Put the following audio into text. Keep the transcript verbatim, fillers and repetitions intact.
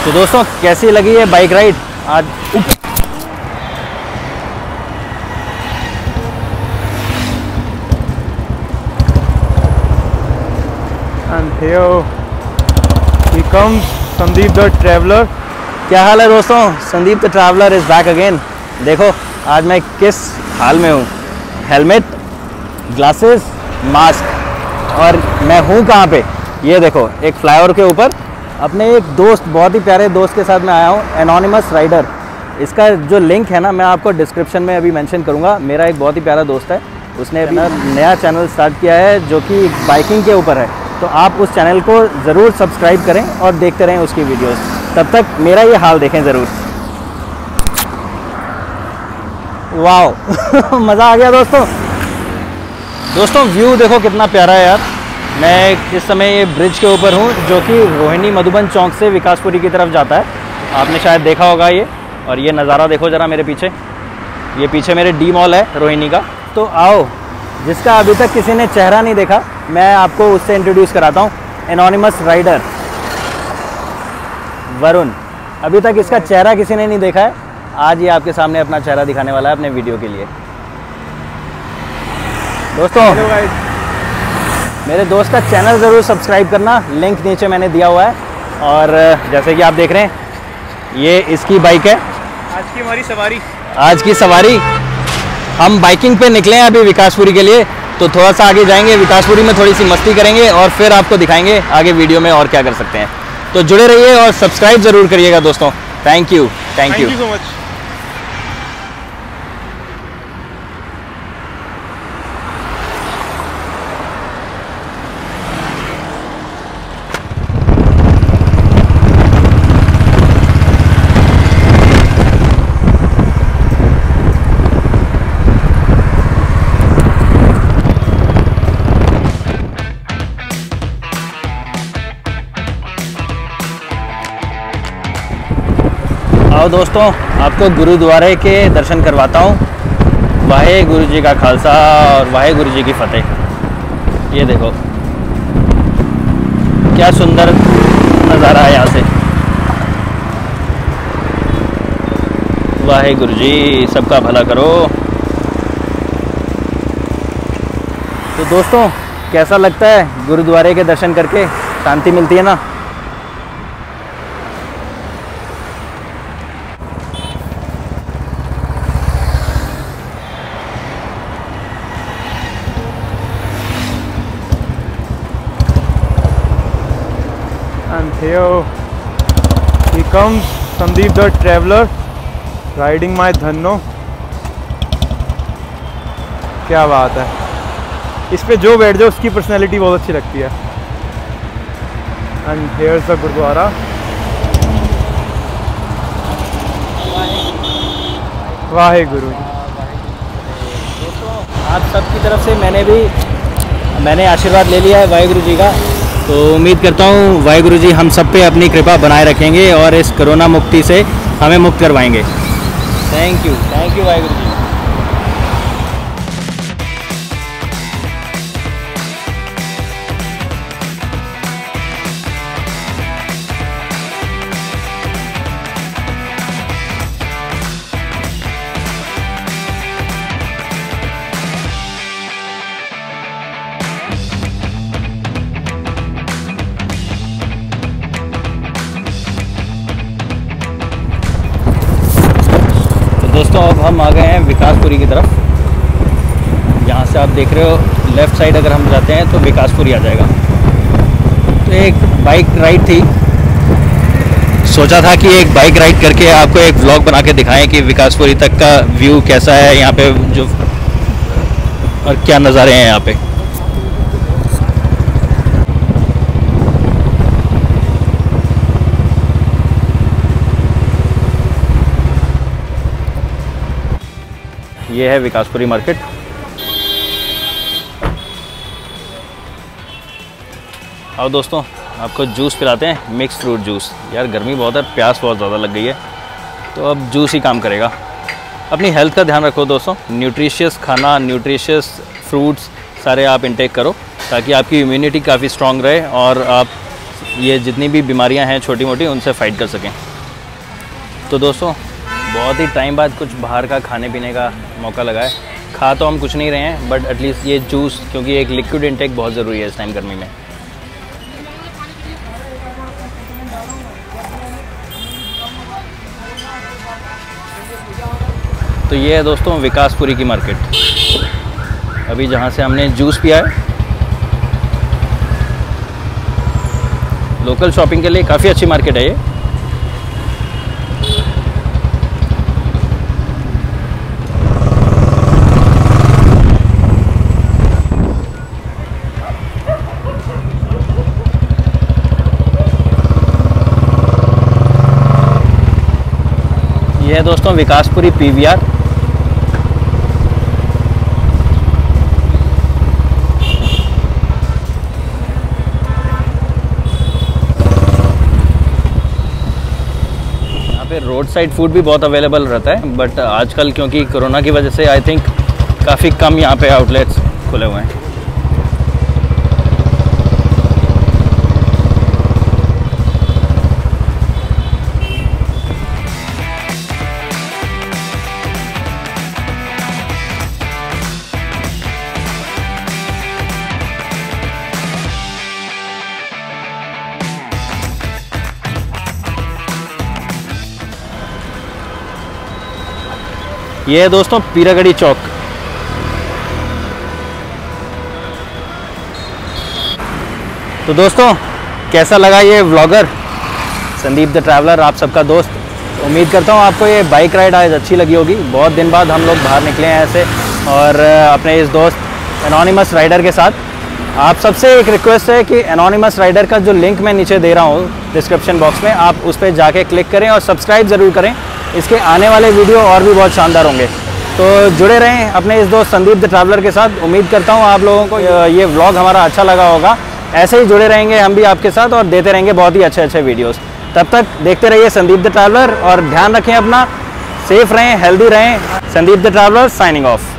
तो दोस्तों कैसी लगी है बाइक राइड आज? And here he comes, Sandeep the traveller. क्या हाल है दोस्तों? Sandeep the traveller is back again. देखो आज मैं किस हाल में हूँ। हेलमेट, ग्लासेस, मास्क, और मैं हूँ कहाँ पे? ये देखो एक फ्लाईओवर के ऊपर अपने एक दोस्त, बहुत ही प्यारे दोस्त के साथ मैं आया हूँ, एनोनिमस राइडर। इसका जो लिंक है ना मैं आपको डिस्क्रिप्शन में अभी मेंशन करूँगा। मेरा एक बहुत ही प्यारा दोस्त है, उसने अभी नया चैनल स्टार्ट किया है जो कि बाइकिंग के ऊपर है, तो आप उस चैनल को ज़रूर सब्सक्राइब करें और देखते रहें उसकी वीडियोस। तब तक मेरा ये हाल देखें ज़रूर। वाह मज़ा आ गया दोस्तों। दोस्तों व्यू देखो कितना प्यारा है यार। मैं इस समय ये ब्रिज के ऊपर हूँ जो कि रोहिणी मधुबन चौक से विकासपुरी की तरफ जाता है। आपने शायद देखा होगा ये। और ये नज़ारा देखो ज़रा मेरे पीछे, ये पीछे मेरे डी मॉल है रोहिणी का। तो आओ, जिसका अभी तक किसी ने चेहरा नहीं देखा, मैं आपको उससे इंट्रोड्यूस कराता हूँ। Anonymous rider Varun. अभी तक इसका चेहरा किसी ने नहीं देखा है, आज ये आपके सामने अपना चेहरा दिखाने वाला है अपने वीडियो के लिए। दोस्तों मेरे दोस्त का चैनल ज़रूर सब्सक्राइब करना, लिंक नीचे मैंने दिया हुआ है। और जैसे कि आप देख रहे हैं ये इसकी बाइक है। आज की हमारी सवारी आज की सवारी हम बाइकिंग पे निकले हैं अभी विकासपुरी के लिए। तो थोड़ा सा आगे जाएंगे, विकासपुरी में थोड़ी सी मस्ती करेंगे और फिर आपको दिखाएंगे आगे वीडियो में और क्या कर सकते हैं। तो जुड़े रहिए और सब्सक्राइब ज़रूर करिएगा दोस्तों। Thank you thank you so much. आओ दोस्तों आपको गुरुद्वारे के दर्शन करवाता हूँ। वाहे गुरु जी का खालसा और वाहे गुरु जी की फतेह। ये देखो क्या सुंदर नज़ारा है यहाँ से। वाहे गुरु जी सबका भला करो। तो दोस्तों कैसा लगता है गुरुद्वारे के दर्शन करके? शांति मिलती है ना। And here he comes, Sandeep the traveller, riding my Dhanno. क्या बात है, इस पे जो बैठ जाओ उसकी पर्सनैलिटी बहुत अच्छी लगती है। And here's the gurudwara. Waheguru ji. दोस्तों आप सबकी तरफ से मैंने भी मैंने आशीर्वाद ले लिया है वाहेगुरु जी का। तो उम्मीद करता हूँ वाहेगुरु जी हम सब पे अपनी कृपा बनाए रखेंगे और इस कोरोना मुक्ति से हमें मुक्त करवाएंगे। Thank you thank you Waheguru ji. दोस्तों अब हम आ गए हैं विकासपुरी की तरफ। यहाँ से आप देख रहे हो लेफ़्ट साइड अगर हम जाते हैं तो विकासपुरी आ जाएगा। तो एक बाइक राइड थी, सोचा था कि एक बाइक राइड करके आपको एक व्लॉग बना के दिखाएं कि विकासपुरी तक का व्यू कैसा है यहाँ पे, जो और क्या नज़ारे हैं यहाँ पे। ये है विकासपुरी मार्केट। और दोस्तों आपको जूस पिलाते हैं, मिक्स फ्रूट जूस। यार गर्मी बहुत है, प्यास बहुत ज़्यादा लग गई है, तो अब जूस ही काम करेगा। अपनी हेल्थ का ध्यान रखो दोस्तों, न्यूट्रिशियस खाना, न्यूट्रिशियस फ्रूट्स सारे आप इंटेक करो ताकि आपकी इम्यूनिटी काफ़ी स्ट्रॉन्ग रहे और आप ये जितनी भी बीमारियां हैं छोटी मोटी उनसे फाइट कर सकें। तो दोस्तों बहुत ही टाइम बाद कुछ बाहर का खाने पीने का मौका लगा है। खा तो हम कुछ नहीं रहे हैं बट एटलीस्ट ये जूस, क्योंकि एक लिक्विड इनटेक बहुत ज़रूरी है इस टाइम गर्मी में। तो ये है दोस्तों विकासपुरी की मार्केट, अभी जहाँ से हमने जूस पिया है। लोकल शॉपिंग के लिए काफ़ी अच्छी मार्केट है ये। ये है दोस्तों विकासपुरी पीवीआर। यहाँ पे रोड साइड फूड भी बहुत अवेलेबल रहता है, बट आजकल क्योंकि कोरोना की वजह से आई थिंक काफ़ी कम यहाँ पे आउटलेट्स खुले हुए हैं। ये है दोस्तों पीरागढ़ी चौक। तो दोस्तों कैसा लगा ये व्लॉगर संदीप द ट्रैवलर, आप सबका दोस्त। उम्मीद करता हूँ आपको ये बाइक राइड आज अच्छी लगी होगी। बहुत दिन बाद हम लोग बाहर निकले हैं ऐसे, और अपने इस दोस्त एनोनिमस राइडर के साथ। आप सबसे एक रिक्वेस्ट है कि एनोनिमस राइडर का जो लिंक मैं नीचे दे रहा हूँ डिस्क्रिप्शन बॉक्स में, आप उस पर जाके क्लिक करें और सब्सक्राइब ज़रूर करें। इसके आने वाले वीडियो और भी बहुत शानदार होंगे। तो जुड़े रहें अपने इस दोस्त संदीप द ट्रैवलर के साथ। उम्मीद करता हूँ आप लोगों को ये व्लॉग हमारा अच्छा लगा होगा। ऐसे ही जुड़े रहेंगे हम भी आपके साथ और देते रहेंगे बहुत ही अच्छे अच्छे वीडियोस। तब तक देखते रहिए संदीप द ट्रैवलर और ध्यान रखें अपना, सेफ रहें, हेल्दी रहें। Sandeep the traveller signing of.